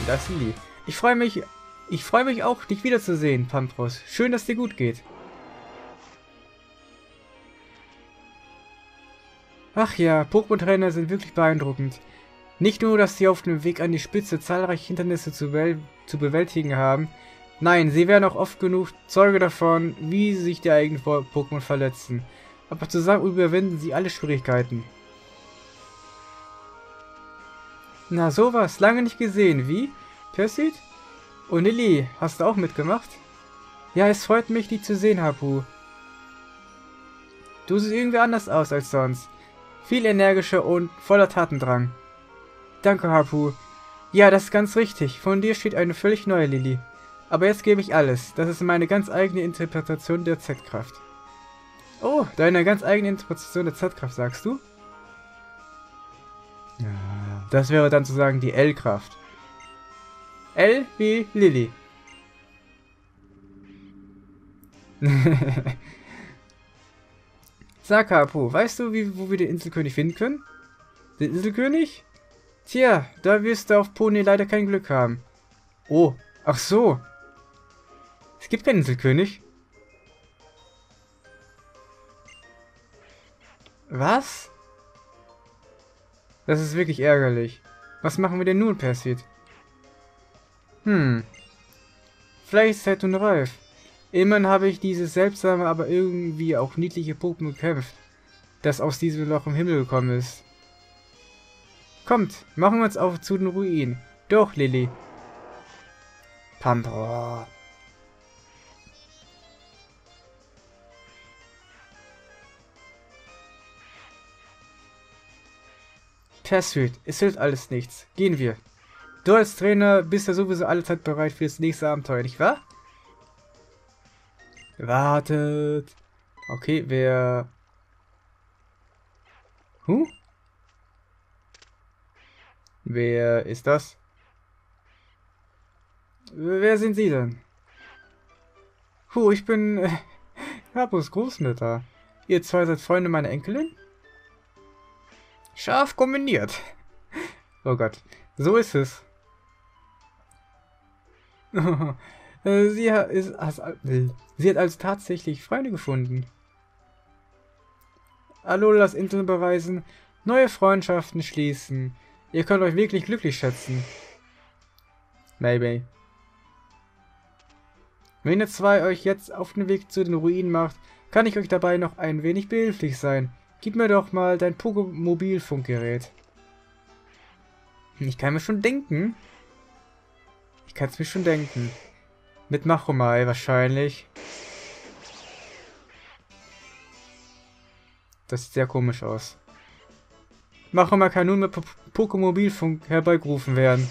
Das ist Lilly. Ich freue mich auch, dich wiederzusehen, Pampros. Schön, dass dir gut geht. Ach ja, Pokémon-Trainer sind wirklich beeindruckend. Nicht nur, dass sie auf dem Weg an die Spitze zahlreiche Hindernisse zu bewältigen haben, nein, sie werden auch oft genug Zeuge davon, wie sich die eigenen Pokémon verletzen. Aber zusammen überwinden sie alle Schwierigkeiten. Na sowas, lange nicht gesehen, wie? Perseid? Und Lilly, hast du auch mitgemacht? Ja, es freut mich, dich zu sehen, Hapu. Du siehst irgendwie anders aus als sonst. Viel energischer und voller Tatendrang. Danke, Hapu. Ja, das ist ganz richtig. Von dir steht eine völlig neue Lilly. Aber jetzt gebe ich alles. Das ist meine ganz eigene Interpretation der Z-Kraft. Oh, deine ganz eigene Interpretation der Z-Kraft, sagst du? Ja, das wäre dann zu sagen die L-Kraft. L wie Lilly. Sag, Hapu, weißt du, wo wir den Inselkönig finden können? Den Inselkönig? Tja, da wirst du auf Pony leider kein Glück haben. Oh, ach so. Es gibt keinen Inselkönig. Was? Das ist wirklich ärgerlich. Was machen wir denn nun, Perseid? Vielleicht ist Zeit nun reif. Immerhin habe ich dieses seltsame, aber irgendwie auch niedliche Pokémon gekämpft, das aus diesem Loch im Himmel gekommen ist. Kommt, machen wir uns auf zu den Ruinen. Doch, Lilly. Pampro. Perseid, es hilft alles nichts. Gehen wir. Du als Trainer bist ja sowieso allezeit bereit für das nächste Abenteuer, nicht wahr? Wartet. Okay, wer... Wer ist das? Wer sind Sie denn? Ich bin... Hapus Großmutter. Ihr zwei seid Freunde meiner Enkelin? Scharf kombiniert. Oh Gott. So ist es. Sie hat also tatsächlich Freunde gefunden. Hallo, das Internet bereisen, neue Freundschaften schließen. Ihr könnt euch wirklich glücklich schätzen. Maybe. Wenn ihr zwei euch jetzt auf den Weg zu den Ruinen macht, kann ich euch dabei noch ein wenig behilflich sein. Gib mir doch mal dein Pokémobil-Funkgerät. Ich kann mir schon denken. Ich kann es mir schon denken. Mit Machomai wahrscheinlich. Das sieht sehr komisch aus. Machomai kann nun mit Pokémobilfunk herbeigerufen werden.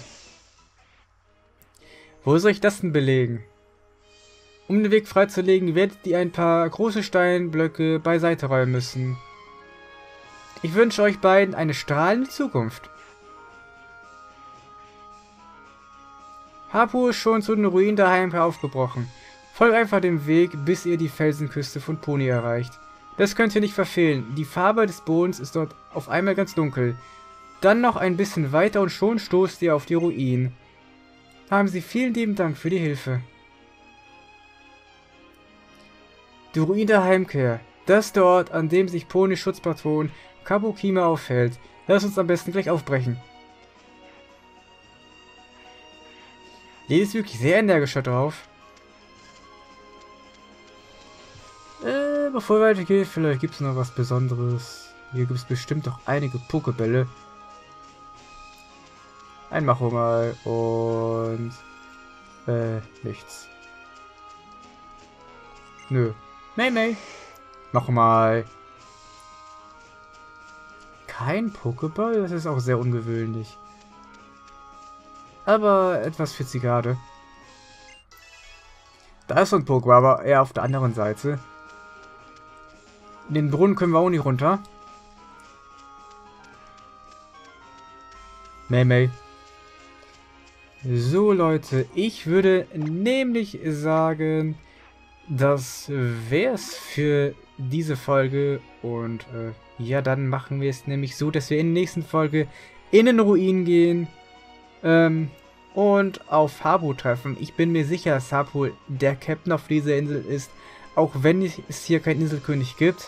Wo soll ich das denn belegen? Um den Weg freizulegen, werdet ihr ein paar große Steinblöcke beiseite räumen müssen. Ich wünsche euch beiden eine strahlende Zukunft. Hapu ist schon zu den Ruinen der Heimkehr aufgebrochen. Folgt einfach dem Weg, bis ihr die Felsenküste von Pony erreicht. Das könnt ihr nicht verfehlen. Die Farbe des Bodens ist dort auf einmal ganz dunkel. Dann noch ein bisschen weiter und schon stoßt ihr auf die Ruinen. Haben Sie vielen lieben Dank für die Hilfe. Die Ruine der Heimkehr. Das ist der Ort, an dem sich Ponys Schutzpatron Kabukima aufhält. Lass uns am besten gleich aufbrechen. Lilly ist wirklich sehr energisch drauf. Bevor wir weitergehen, vielleicht gibt es noch was Besonderes. Hier gibt es bestimmt auch einige Pokebälle. Ein Machomai und... nichts. Nö. Mei. Machomai. Kein Pokéball? Das ist auch sehr ungewöhnlich. Aber etwas für Zigarre. Da ist so ein Pokéball, aber eher auf der anderen Seite. In den Brunnen können wir auch nicht runter. Mei. So, Leute, ich würde nämlich sagen, das wär's für diese Folge. Und ja, dann machen wir es nämlich so, dass wir in der nächsten Folge in den Ruinen gehen. und auf Habu treffen. Ich bin mir sicher, dass Habu der Captain auf dieser Insel ist, auch wenn es hier keinen Inselkönig gibt.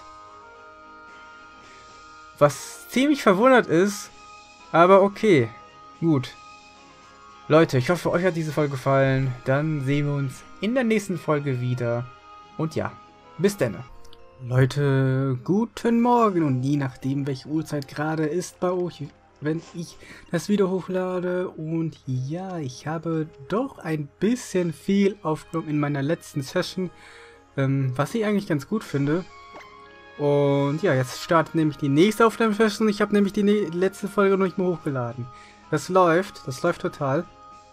Was ziemlich verwundert ist, aber okay, gut. Leute, ich hoffe, euch hat diese Folge gefallen. Dann sehen wir uns in der nächsten Folge wieder. Und ja, bis dann. Leute, guten Morgen und je nachdem, welche Uhrzeit gerade ist bei euch, wenn ich das Video hochlade. Und ja, ich habe doch ein bisschen viel aufgenommen in meiner letzten Session, was ich eigentlich ganz gut finde. Und ja, jetzt startet nämlich die nächste Aufnahmesession. Ich habe nämlich die letzte Folge noch nicht mehr hochgeladen. Das läuft total.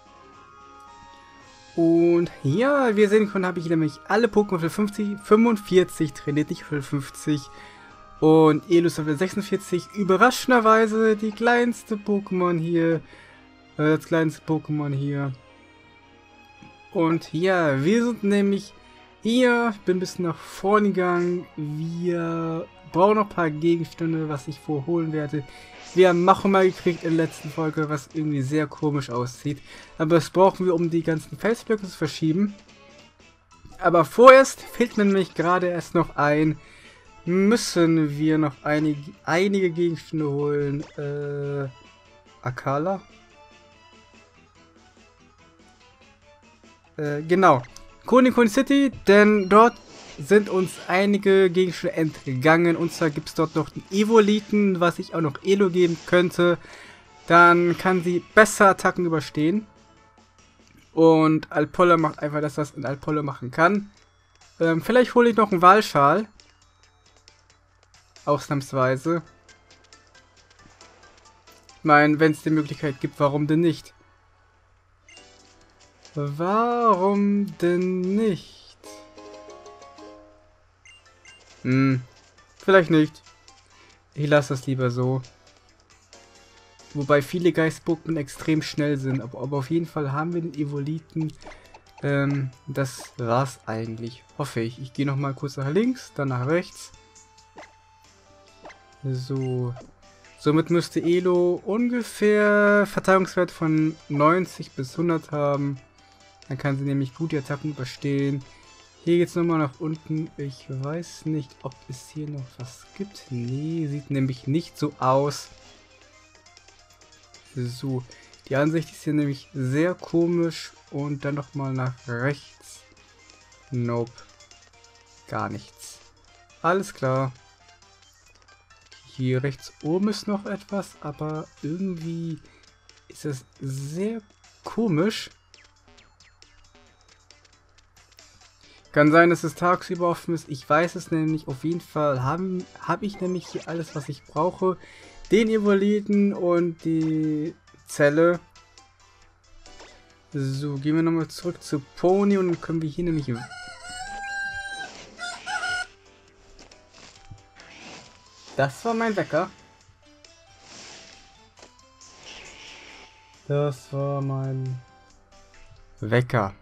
Und ja, wie ihr sehen könnt, habe ich nämlich alle Pokémon für 45 trainiert, nicht für 50. Und Elus Level 46, überraschenderweise die kleinste Pokémon hier. Das kleinste Pokémon hier. Und ja, wir sind nämlich hier, bin ein bisschen nach vorne gegangen. Wir brauchen noch ein paar Gegenstände, was ich vorholen werde. Wir haben Machoma gekriegt in der letzten Folge, was irgendwie sehr komisch aussieht. Aber das brauchen wir, um die ganzen Felsblöcke zu verschieben. Aber vorerst fehlt mir nämlich gerade erst noch ein. Müssen wir noch einige Gegenstände holen. Akala? Genau. Konikon City, denn dort sind uns einige Gegenstände entgangen. Und zwar gibt es dort noch den Evoliten, was ich auch noch Elo geben könnte. Dann kann sie besser Attacken überstehen. Und Alpolla macht einfach das, was ein Alpolla machen kann. Vielleicht hole ich noch einen Walschal. Ausnahmsweise. Ich meine, wenn es die Möglichkeit gibt, warum denn nicht? Warum denn nicht? Vielleicht nicht. Ich lasse das lieber so. Wobei viele Geist-Pokémon extrem schnell sind. Aber auf jeden Fall haben wir den Evoliten. Das war's eigentlich. Hoffe ich. Ich gehe nochmal kurz nach links, dann nach rechts. So. Somit müsste Elo ungefähr Verteidigungswert von 90 bis 100 haben. Dann kann sie nämlich gut die Attacken überstehen. Hier geht es nochmal nach unten. Ich weiß nicht, ob es hier noch was gibt. Nee, sieht nämlich nicht so aus. So, die Ansicht ist hier nämlich sehr komisch. Und dann nochmal nach rechts. Nope. Gar nichts. Alles klar. Hier rechts oben ist noch etwas, aber irgendwie ist es sehr komisch. Kann sein, dass es tagsüber offen ist. Ich weiß es nämlich. Auf jeden Fall habe ich nämlich hier alles, was ich brauche. Den Evoliten und die Zelle. So, gehen wir nochmal zurück zu Pony und dann können wir hier nämlich... Das war mein Wecker. Das war mein Wecker.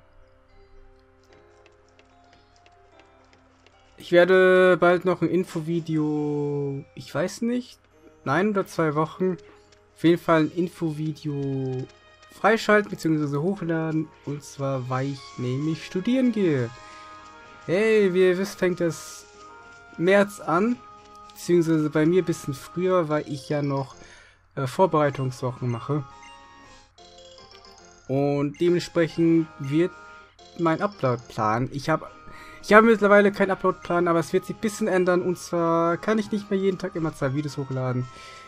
Ich werde bald noch ein Infovideo, ich weiß nicht, 1 oder 2 Wochen, auf jeden Fall ein Infovideo freischalten bzw. hochladen. Und zwar, weil ich nämlich studieren gehe. Hey, wie ihr wisst, fängt das März an. Beziehungsweise bei mir ein bisschen früher, weil ich ja noch Vorbereitungswochen mache. Und dementsprechend wird mein Upload-Plan. Ich habe mittlerweile keinen Upload-Plan, aber es wird sich ein bisschen ändern. Und zwar kann ich nicht mehr jeden Tag immer 2 Videos hochladen.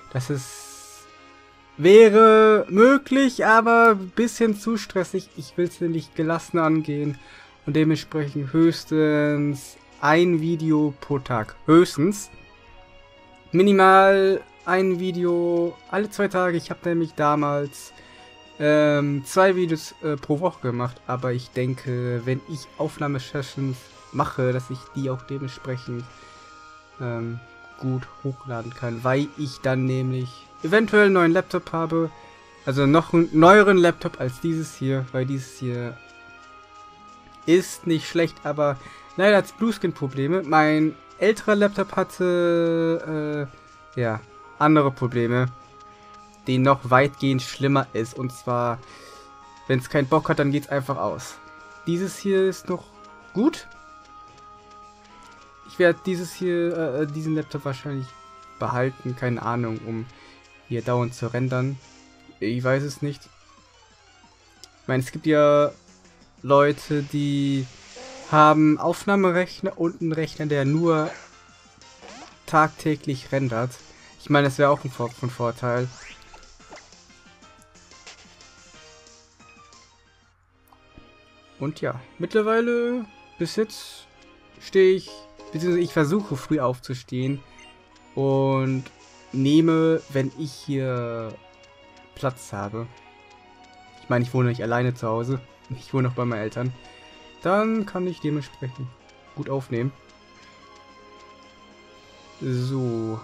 Wäre möglich, aber ein bisschen zu stressig. Ich will es nämlich gelassen angehen. Und dementsprechend höchstens ein Video pro Tag. Höchstens. Minimal ein Video alle 2 Tage. Ich habe nämlich damals 2 Videos pro Woche gemacht. Aber ich denke, wenn ich Aufnahmesessions mache, dass ich die auch dementsprechend gut hochladen kann. Weil ich dann nämlich eventuell einen neuen Laptop habe. Also noch einen neueren Laptop als dieses hier. Weil dieses hier ist nicht schlecht, aber leider hat es Blueskin-Probleme. Mein älterer Laptop hatte ja, andere Probleme, die noch weitgehend schlimmer ist. Und zwar Wenn es keinen Bock hat, dann geht's einfach aus. Dieses hier ist noch gut. Ich werde diesen Laptop wahrscheinlich behalten, keine Ahnung, um hier dauernd zu rendern. Ich weiß es nicht. Ich meine, es gibt ja Leute, die haben Aufnahmerechner und einen Rechner, der nur tagtäglich rendert. Ich meine, das wäre auch von Vorteil. Und ja, mittlerweile, bis jetzt, stehe ich, beziehungsweise ich versuche früh aufzustehen und nehme, wenn ich hier Platz habe. Ich meine, ich wohne nicht alleine zu Hause, ich wohne noch bei meinen Eltern. Dann kann ich dementsprechend gut aufnehmen. So.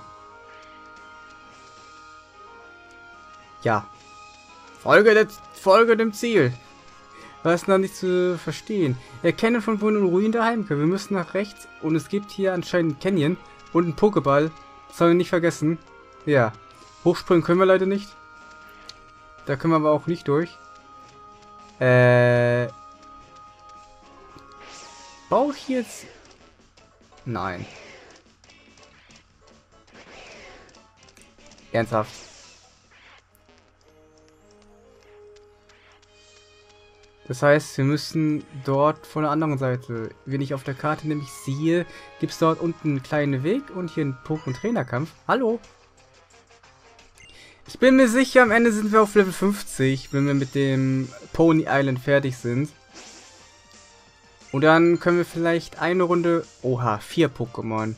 Ja. Folge dem Ziel. Was ist noch nicht zu verstehen? Erkennen von Wohnen und Ruinen der Heimkehr. Wir müssen nach rechts und es gibt hier anscheinend einen Canyon und einen Pokéball. Das sollen wir nicht vergessen. Ja. Hochspringen können wir leider nicht. Da können wir aber auch nicht durch. Baue ich jetzt... Nein. Ernsthaft. Das heißt, wir müssen dort von der anderen Seite, wenn ich auf der Karte nämlich sehe, gibt es dort unten einen kleinen Weg und hier einen Pokémon-Trainerkampf. Hallo? Ich bin mir sicher, am Ende sind wir auf Level 50, wenn wir mit dem Pony Island fertig sind. Und dann können wir vielleicht eine Runde... Oha, 4 Pokémon.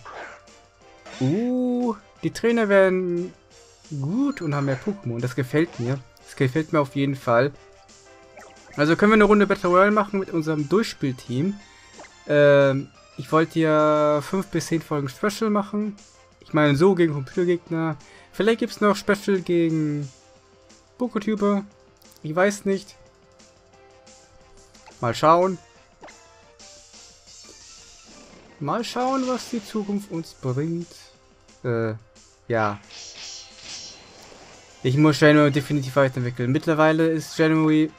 Die Trainer werden gut und haben mehr Pokémon. Das gefällt mir. Das gefällt mir auf jeden Fall. Also können wir eine Runde Battle Royale machen mit unserem Durchspielteam. Ich wollte ja 5 bis 10 Folgen Special machen. Ich meine so gegen Computergegner. Vielleicht gibt es noch Special gegen Poketuber. Ich weiß nicht. Mal schauen. Mal schauen, was die Zukunft uns bringt. Ja. Ich muss January definitiv weiterentwickeln. Mittlerweile ist January...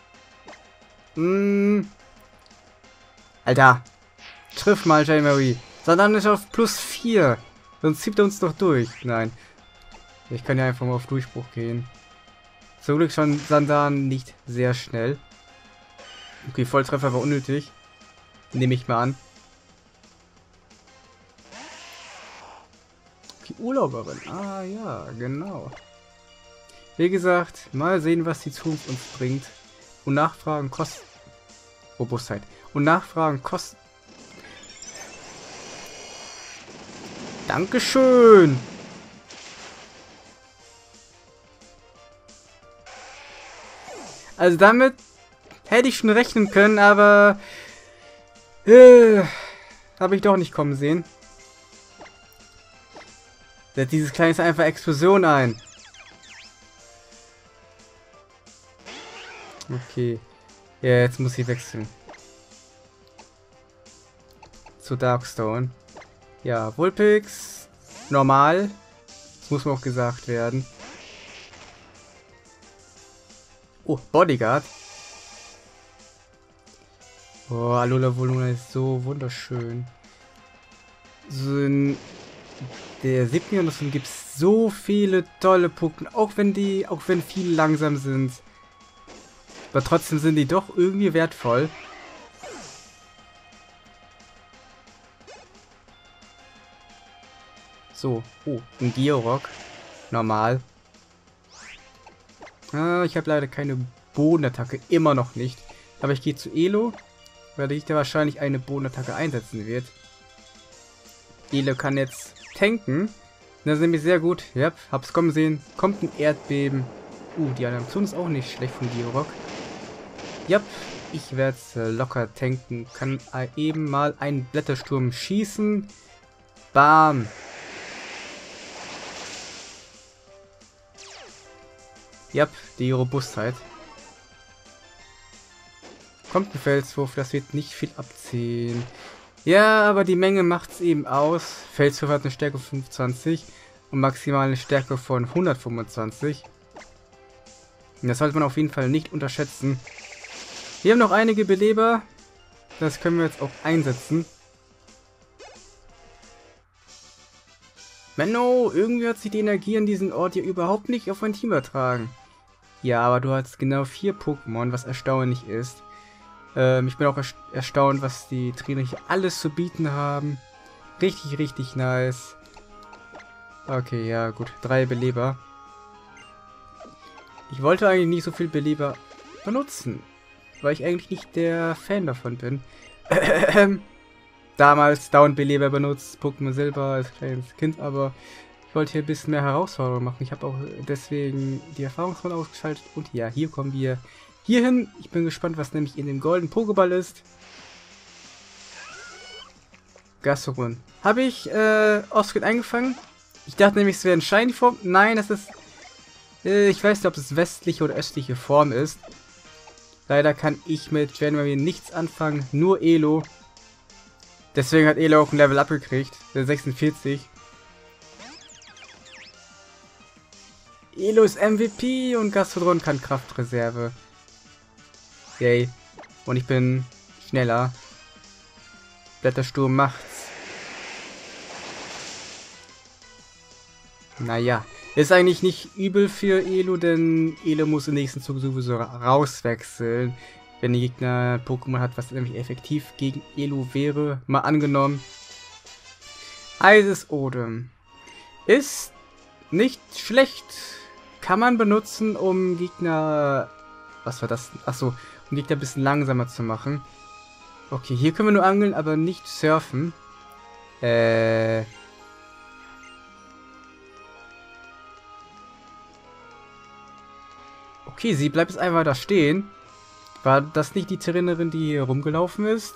Alter. Triff mal January. Sondern ist auf plus 4. Sonst zieht er uns doch durch. Nein. Ich kann ja einfach mal auf Durchbruch gehen. Zum Glück schon Sandan nicht sehr schnell. Okay, Volltreffer war unnötig. Nehme ich mal an. Okay, Urlauberin. Ah ja, genau. Wie gesagt, mal sehen, was die Zukunft uns bringt. Und Nachfragen kosten... Robustheit. Und Nachfragen kosten... Dankeschön! Also damit hätte ich schon rechnen können, aber... habe ich doch nicht kommen sehen. Setzt dieses kleine einfach Explosion ein. Okay. Ja, jetzt muss ich wechseln. Zu Darkstone. Ja, Vulpix. Normal. Das muss mir auch gesagt werden. Oh, Bodyguard. Oh, Alola Voluna ist so wunderschön. So in der 7. Generation gibt es so viele tolle Pokémon. Auch wenn viele langsam sind. Aber trotzdem sind die doch irgendwie wertvoll. So, oh, ein Georock. Normal. Ich habe leider keine Bodenattacke, immer noch nicht. Aber ich gehe zu Elo, weil ich da wahrscheinlich eine Bodenattacke einsetzen wird. Elo kann jetzt tanken. Das ist nämlich sehr gut. Ja, hab's kommen sehen. Kommt ein Erdbeben. Die Animation ist auch nicht schlecht von Georock. Ja, ich werde es locker tanken. Kann eben mal einen Blättersturm schießen. Bam. Ja, die Robustheit. Kommt ein Felswurf, das wird nicht viel abziehen. Ja, aber die Menge macht es eben aus. Felswurf hat eine Stärke von 25 und maximal eine Stärke von 125. Und das sollte man auf jeden Fall nicht unterschätzen. Wir haben noch einige Beleber. Das können wir jetzt auch einsetzen. Menno, irgendwie hat sich die Energie an diesem Ort hier überhaupt nicht auf mein Team übertragen. Ja, aber du hast genau 4 Pokémon, was erstaunlich ist. Ich bin auch erstaunt, was die Trainer hier alles zu bieten haben. Richtig, richtig nice. Okay, ja gut. 3 Beleber. Ich wollte eigentlich nicht so viel Beleber benutzen, weil ich eigentlich nicht der Fan davon bin. Damals dauernd Beleber benutzt, Pokémon Silber als kleines Kind, aber ich wollte hier ein bisschen mehr Herausforderungen machen. Ich habe auch deswegen die Erfahrungsrunde ausgeschaltet. Und ja, hier kommen wir hierhin. Ich bin gespannt, was nämlich in dem goldenen Pokéball ist. Gastron. Habe ich Oscar eingefangen? Ich dachte nämlich, es wäre ein Shiny-Form. Nein, das ist... ich weiß nicht, ob es westliche oder östliche Form ist. Leider kann ich mit January nichts anfangen, nur Elo. Deswegen hat Elo auch ein Level Up gekriegt, der 46. Elo ist MVP und Gastrodon kann Kraftreserve. Yay. Und ich bin schneller. Blättersturm macht's. Naja, ist eigentlich nicht übel für Elo, denn Elo muss im nächsten Zug sowieso rauswechseln. Wenn der Gegner Pokémon hat, was nämlich effektiv gegen Elo wäre. Mal angenommen. Eises Odem. Ist nicht schlecht. Kann man benutzen, um Gegner... Was war das? Achso, um Gegner ein bisschen langsamer zu machen. Okay, hier können wir nur angeln, aber nicht surfen. Okay, sie bleibt jetzt einfach da stehen. War das nicht die Trainerin, die hier rumgelaufen ist?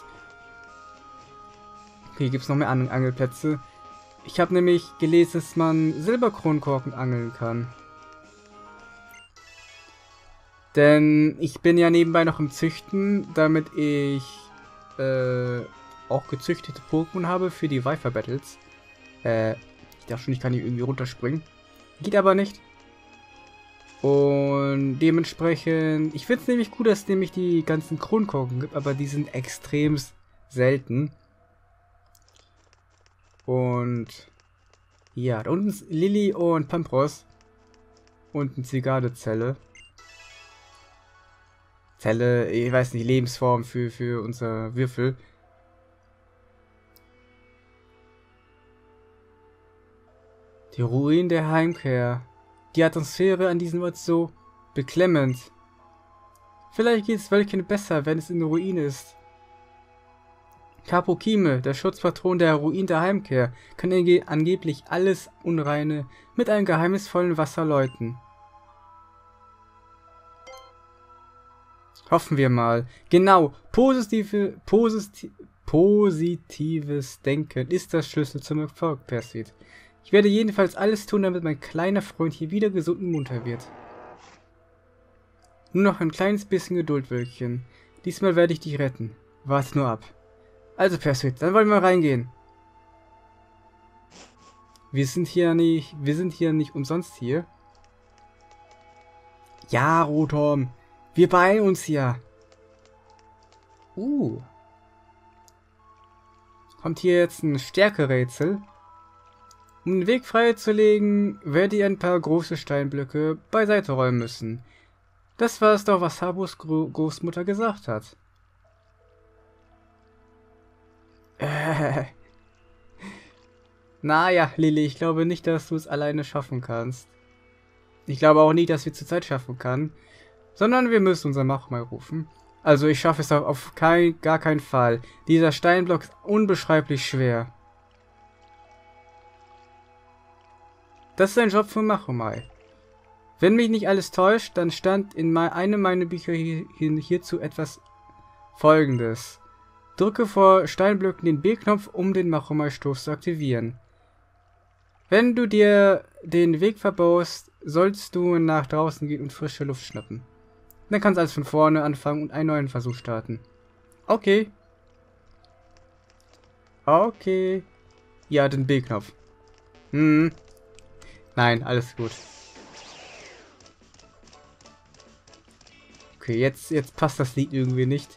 Okay, gibt es noch mehr Angelplätze. Ich habe nämlich gelesen, dass man Silberkronkorken angeln kann. Denn ich bin ja nebenbei noch im Züchten, damit ich auch gezüchtete Pokémon habe für die Viper Battles. Ich dachte schon, ich kann hier irgendwie runterspringen. Geht aber nicht. Und dementsprechend, ich finde es nämlich gut, dass es nämlich die ganzen Kronkorken gibt, aber die sind extrem selten. Und ja, da unten ist Lilly und Pampros. Und eine Zigardezelle. Zelle, ich weiß nicht, Lebensform für unser Würfel. Die Ruinen der Heimkehr. Die Atmosphäre an diesem Ort so beklemmend. Vielleicht geht es Wölkchen besser, wenn es in der Ruine ist. Kapokime, der Schutzpatron der Ruinen der Heimkehr, kann angeblich alles Unreine mit einem geheimnisvollen Wasser läuten. Hoffen wir mal. Genau, positives Denken ist der Schlüssel zum Erfolg, Perseid. Ich werde jedenfalls alles tun, damit mein kleiner Freund hier wieder gesund und munter wird. Nur noch ein kleines bisschen Geduld, Wölkchen. Diesmal werde ich dich retten. Warte nur ab. Also, Perseid, dann wollen wir reingehen. Wir sind hier nicht umsonst hier. Ja, Rotom. Wir beeilen uns hier. Kommt hier jetzt ein Stärkerätsel. Um den Weg freizulegen, werde ich ein paar große Steinblöcke beiseite räumen müssen. Das war es doch, was Habos Großmutter gesagt hat. Naja, Lilly, ich glaube nicht, dass du es alleine schaffen kannst. Ich glaube auch nicht, dass wir zur Zeit schaffen können. Sondern wir müssen unser Machmal rufen. Also ich schaffe es auf gar keinen Fall. Dieser Steinblock ist unbeschreiblich schwer. Das ist ein Job von Machomai. Wenn mich nicht alles täuscht, dann stand in einem meiner Bücher hierzu etwas Folgendes. Drücke vor Steinblöcken den B-Knopf, um den Machomai-Stoß zu aktivieren. Wenn du dir den Weg verbaust, sollst du nach draußen gehen und frische Luft schnappen. Dann kannst du alles von vorne anfangen und einen neuen Versuch starten. Okay. Okay. Ja, den B-Knopf. Nein, alles gut. Okay, jetzt passt das Lied irgendwie nicht.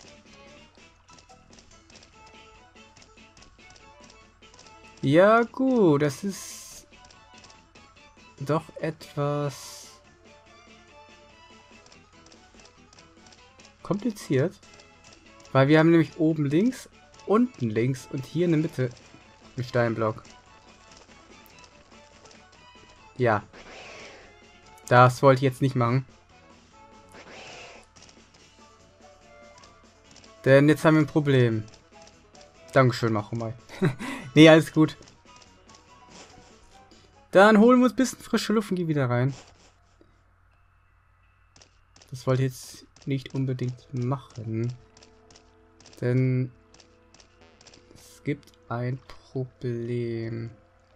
Ja gut, das ist doch etwas kompliziert. Weil wir haben nämlich oben links, unten links und hier in der Mitte einen Steinblock. Ja. Das wollte ich jetzt nicht machen. Denn jetzt haben wir ein Problem. Dankeschön, Machomai. Nee, alles gut. Dann holen wir uns ein bisschen frische Luft und gehen wieder rein. Das wollte ich jetzt nicht unbedingt machen. Denn es gibt ein Problem.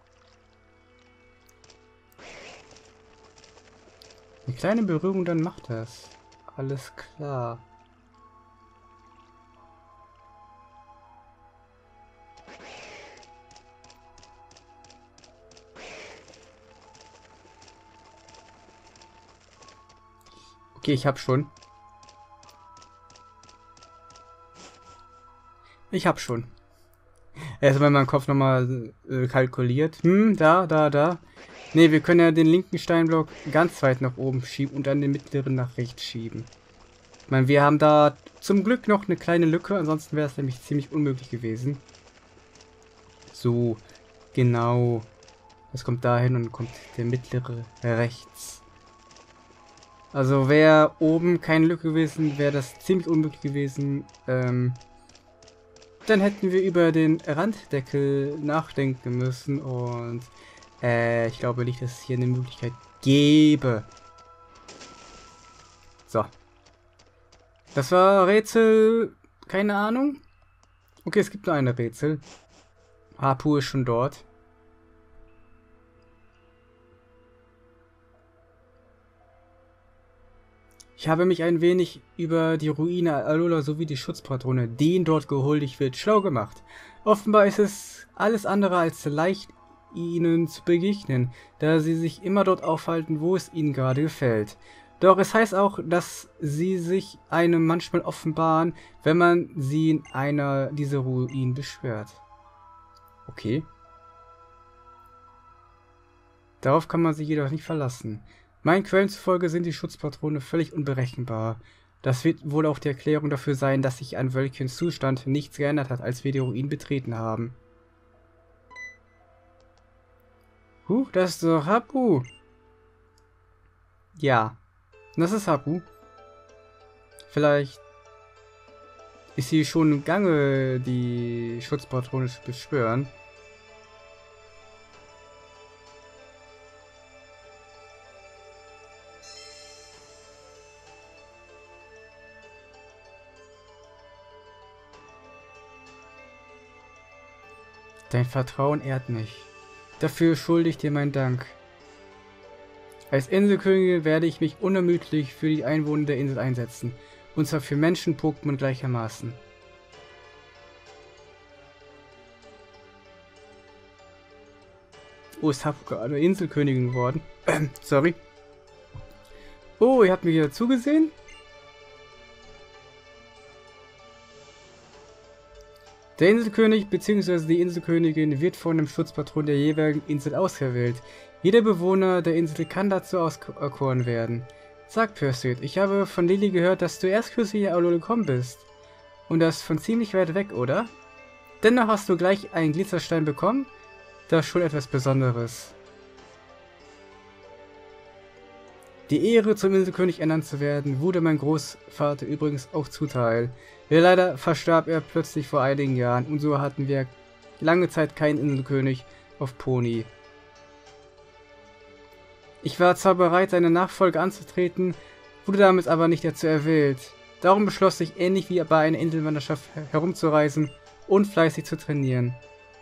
Eine kleine Berührung, dann macht das. Alles klar. Okay, ich hab schon. Erstmal in meinem Kopf nochmal kalkuliert. Da. Ne, wir können ja den linken Steinblock ganz weit nach oben schieben und dann den mittleren nach rechts schieben. Ich meine, wir haben da zum Glück noch eine kleine Lücke, ansonsten wäre es nämlich ziemlich unmöglich gewesen. So, genau. Das kommt dahin und kommt der mittlere rechts. Also wäre oben keine Lücke gewesen, wäre das ziemlich unmöglich gewesen. Dann hätten wir über den Randdeckel nachdenken müssen und ich glaube nicht, dass es hier eine Möglichkeit gäbe. So. Das war Rätsel, keine Ahnung. Okay, es gibt nur eine Rätsel. Hapu ist schon dort. Ich habe mich ein wenig über die Ruine Alola sowie die Schutzpatrone, denen dort gehuldigt wird, schlau gemacht. Offenbar ist es alles andere als leicht, ihnen zu begegnen, da sie sich immer dort aufhalten, wo es ihnen gerade gefällt. Doch es heißt auch, dass sie sich einem manchmal offenbaren, wenn man sie in einer dieser Ruinen beschwört. Okay. Darauf kann man sich jedoch nicht verlassen. Meinen Quellen zufolge sind die Schutzpatrone völlig unberechenbar. Das wird wohl auch die Erklärung dafür sein, dass sich an Wölkchens Zustand nichts geändert hat, als wir die Ruinen betreten haben. Das ist doch Hapu. Ja, das ist Hapu. Vielleicht ist sie schon im Gange, die Schutzpatrone zu beschwören. Dein Vertrauen ehrt mich. Dafür schulde ich dir meinen Dank. Als Inselkönigin werde ich mich unermüdlich für die Einwohner der Insel einsetzen. Und zwar für Menschen, Pokémon gleichermaßen. Oh, ist Hapu gerade Inselkönigin geworden? Sorry. Oh, ihr habt mir hier zugesehen? Der Inselkönig bzw. die Inselkönigin wird von dem Schutzpatron der jeweiligen Insel ausgewählt. Jeder Bewohner der Insel kann dazu auserkoren werden. Sag, Pursuit, ich habe von Lily gehört, dass du erst kürzlich in Alola gekommen bist. Und das von ziemlich weit weg, oder? Dennoch hast du gleich einen Glitzerstein bekommen? Das ist schon etwas Besonderes. Die Ehre, zum Inselkönig ernannt zu werden, wurde mein Großvater übrigens auch zuteil. Leider verstarb er plötzlich vor einigen Jahren und so hatten wir lange Zeit keinen Inselkönig auf Poni. Ich war zwar bereit, seine Nachfolge anzutreten, wurde damit aber nicht dazu erwählt. Darum beschloss ich, ähnlich wie bei einer Inselwanderschaft herumzureisen und fleißig zu trainieren.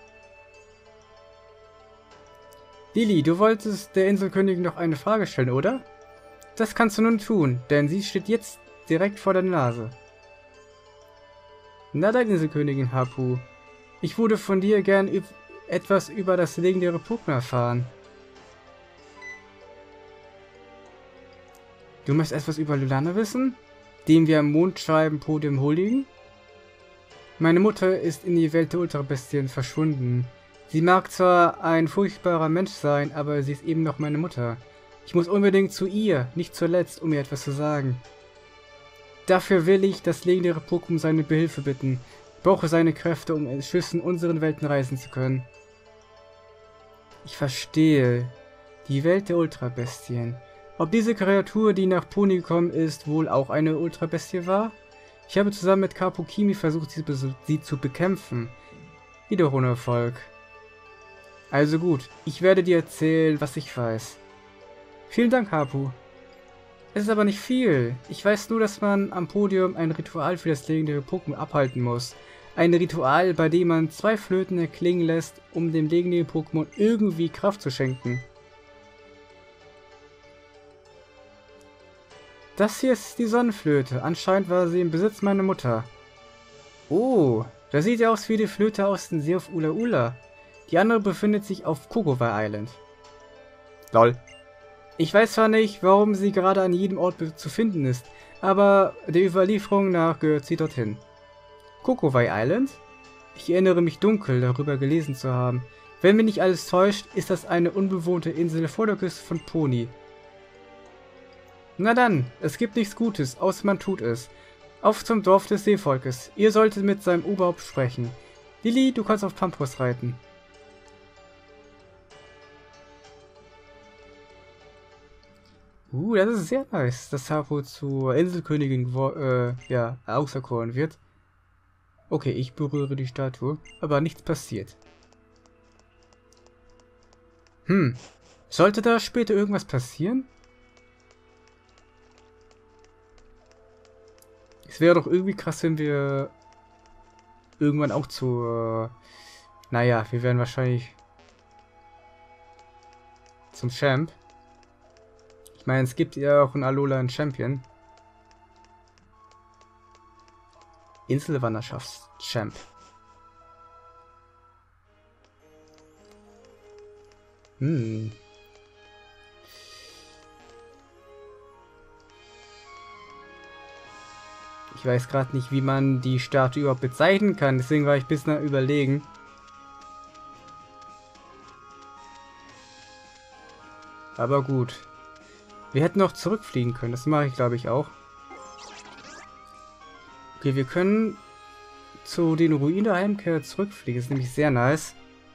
Lily, du wolltest der Inselkönigin noch eine Frage stellen, oder? Das kannst du nun tun, denn sie steht jetzt direkt vor deiner Nase. Na dann, Inselkönigin Hapu. Ich würde von dir gern etwas über das legendäre Pokémon erfahren. Du möchtest etwas über Lulana wissen? dem wir am Mondscheibenpodium huldigen? Meine Mutter ist in die Welt der Ultrabestien verschwunden. Sie mag zwar ein furchtbarer Mensch sein, aber sie ist eben noch meine Mutter. Ich muss unbedingt zu ihr, nicht zuletzt, um ihr etwas zu sagen. Dafür will ich das legendäre Pokémon um seine Behilfe bitten. Ich brauche seine Kräfte, um in Schüssen unseren Welten reisen zu können. Ich verstehe. Die Welt der Ultrabestien. Ob diese Kreatur, die nach Poni gekommen ist, wohl auch eine Ultrabestie war? Ich habe zusammen mit Kapukimi versucht, sie zu bekämpfen. Jedoch ohne Erfolg. Also gut, ich werde dir erzählen, was ich weiß. Vielen Dank, Hapu. Es ist aber nicht viel. Ich weiß nur, dass man am Podium ein Ritual für das legendäre Pokémon abhalten muss. Ein Ritual, bei dem man 2 Flöten erklingen lässt, um dem legendären Pokémon irgendwie Kraft zu schenken. Das hier ist die Sonnenflöte. Anscheinend war sie im Besitz meiner Mutter. Oh, das sieht ja aus wie die Flöte aus dem See auf Ula Ula. Die andere befindet sich auf Kokowai Island. Lol. Ich weiß zwar nicht, warum sie gerade an jedem Ort zu finden ist, aber der Überlieferung nach gehört sie dorthin. Kokowai Island? Ich erinnere mich dunkel, darüber gelesen zu haben. Wenn mich nicht alles täuscht, ist das eine unbewohnte Insel vor der Küste von Poni. Na dann, es gibt nichts Gutes, außer man tut es. Auf zum Dorf des Seevolkes. Ihr solltet mit seinem Oberhaupt sprechen. Lili, du kannst auf Pampus reiten. Das ist sehr nice, dass Hapu zur Inselkönigin auserkoren wird. Okay, ich berühre die Statue, aber nichts passiert. Sollte da später irgendwas passieren? Es wäre doch irgendwie krass, wenn wir irgendwann auch zu, naja, wir werden wahrscheinlich zum Champ. Ich meine, es gibt ja auch in Alola einen Champion. Inselwanderschaftschamp. Ich weiß gerade nicht, wie man die Statue überhaupt bezeichnen kann, deswegen war ich ein bisschen überlegen. Aber gut. Wir hätten noch zurückfliegen können, das mache ich glaube ich auch. Okay, wir können zu den Ruinen der Heimkehr zurückfliegen, das ist nämlich sehr nice.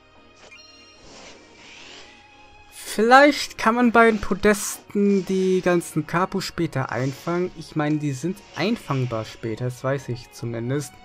Vielleicht kann man bei den Podesten die ganzen Kapu später einfangen. Ich meine, die sind einfangbar später, das weiß ich zumindest.